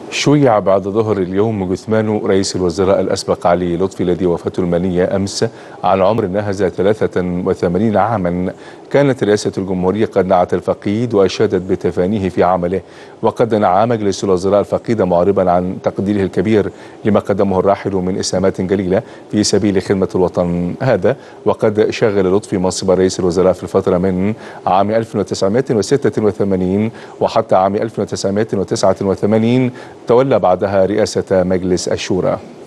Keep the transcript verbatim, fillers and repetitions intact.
شيع بعد ظهر اليوم جثمان رئيس الوزراء الأسبق علي لطفي الذي وفاته المنية أمس عن عمر ناهز ثلاثة وثمانين عاما. كانت رئاسة الجمهورية قد نعت الفقيد وأشادت بتفانيه في عمله، وقد نعى مجلس الوزراء الفقيد معربا عن تقديره الكبير لما قدمه الراحل من إسهامات جليلة في سبيل خدمة الوطن. هذا وقد شغل لطفي منصب رئيس الوزراء في الفترة من عام ألف وتسعمائة وستة وثمانين وحتى عام ألف وتسعمائة وتسعة وثمانين، تولى بعدها رئاسة مجلس الشورى.